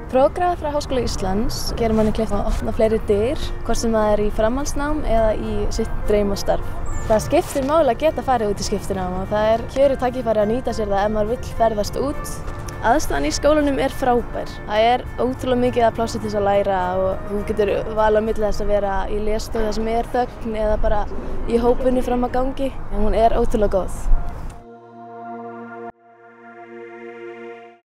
Prófgráða frá Háskóla Íslands gerir manni kleift að opna fleiri dyr, hvort sem það í framhaldsnám eða í sitt draumastarf. Það skiptir máli að geta farið út í skiptinám og það kjörið tækifæri að nýta sér það ef maður vill ferðast út. Aðstæðan í skólanum frábær. Það ótrúlega mikið að plássi til þess að læra og þú getur valið á milli þess að vera í lesstofu þar sem þögn eða bara í hópinu fram að gangi. En hún ótrúlega góð.